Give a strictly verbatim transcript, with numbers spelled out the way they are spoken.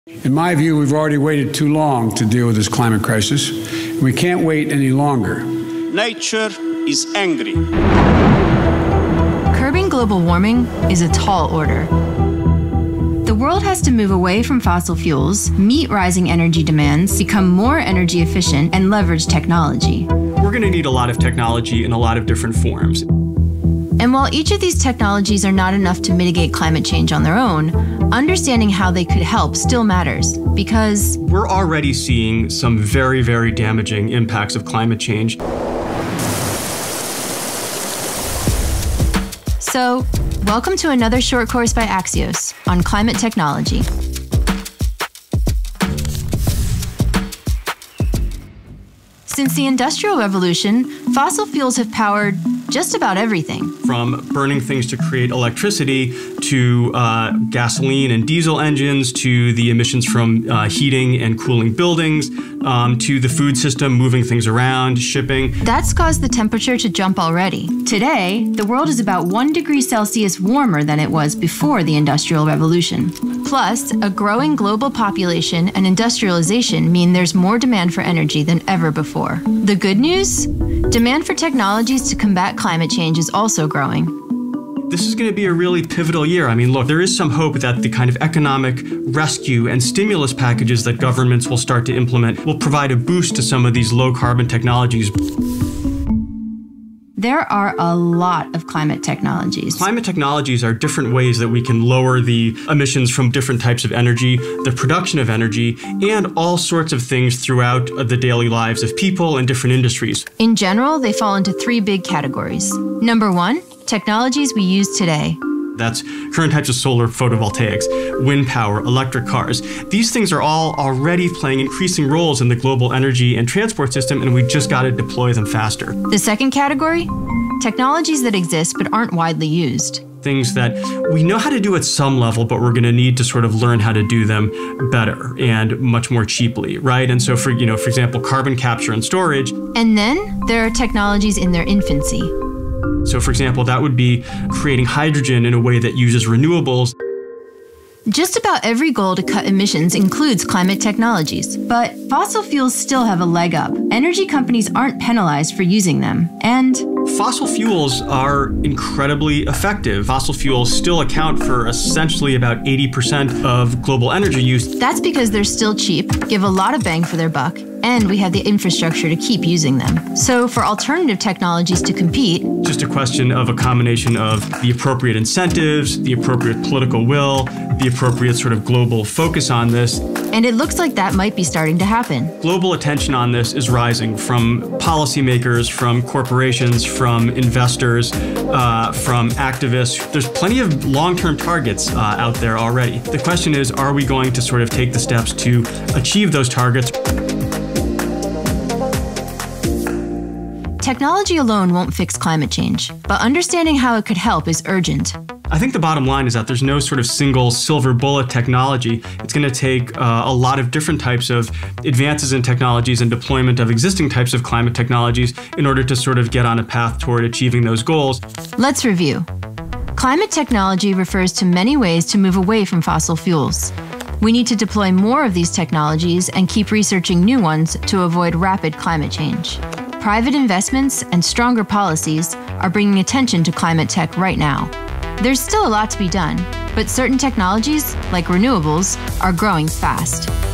In my view, we've already waited too long to deal with this climate crisis. We can't wait any longer. Nature is angry. Curbing global warming is a tall order. The world has to move away from fossil fuels, meet rising energy demands, become more energy efficient, and leverage technology. We're going to need a lot of technology in a lot of different forms. And while each of these technologies are not enough to mitigate climate change on their own, understanding how they could help still matters, because we're already seeing some very, very damaging impacts of climate change. So, welcome to another short course by Axios on climate technology. Since the Industrial Revolution, fossil fuels have powered just about everything. From burning things to create electricity, to uh, gasoline and diesel engines, to the emissions from uh, heating and cooling buildings, um, to the food system, moving things around, shipping. That's caused the temperature to jump already. Today, the world is about one degree Celsius warmer than it was before the Industrial Revolution. Plus, a growing global population and industrialization mean there's more demand for energy than ever before. The good news? Demand for technologies to combat climate change is also growing. This is going to be a really pivotal year. I mean, look, there is some hope that the kind of economic rescue and stimulus packages that governments will start to implement will provide a boost to some of these low-carbon technologies. There are a lot of climate technologies. Climate technologies are different ways that we can lower the emissions from different types of energy, the production of energy, and all sorts of things throughout the daily lives of people and different industries. In general, they fall into three big categories. Number one, technologies we use today. That's current types of solar photovoltaics, wind power, electric cars. These things are all already playing increasing roles in the global energy and transport system, and we just got to deploy them faster. The second category? Technologies that exist but aren't widely used. Things that we know how to do at some level, but we're going to need to sort of learn how to do them better and much more cheaply, right? And so for, you know, for example, carbon capture and storage. And then there are technologies in their infancy. So for example, that would be creating hydrogen in a way that uses renewables. Just about every goal to cut emissions includes climate technologies, but fossil fuels still have a leg up. Energy companies aren't penalized for using them, and fossil fuels are incredibly effective. Fossil fuels still account for essentially about eighty percent of global energy use. That's because they're still cheap, give a lot of bang for their buck, and we have the infrastructure to keep using them. So for alternative technologies to compete, just a question of a combination of the appropriate incentives, the appropriate political will, the appropriate sort of global focus on this. And it looks like that might be starting to happen. Global attention on this is rising from policymakers, from corporations, from investors, uh, from activists. There's plenty of long-term targets uh, out there already. The question is, are we going to sort of take the steps to achieve those targets? Technology alone won't fix climate change, but understanding how it could help is urgent. I think the bottom line is that there's no sort of single silver bullet technology. It's going to take uh, a lot of different types of advances in technologies and deployment of existing types of climate technologies in order to sort of get on a path toward achieving those goals. Let's review. Climate technology refers to many ways to move away from fossil fuels. We need to deploy more of these technologies and keep researching new ones to avoid rapid climate change. Private investments and stronger policies are bringing attention to climate tech right now. There's still a lot to be done, but certain technologies, like renewables, are growing fast.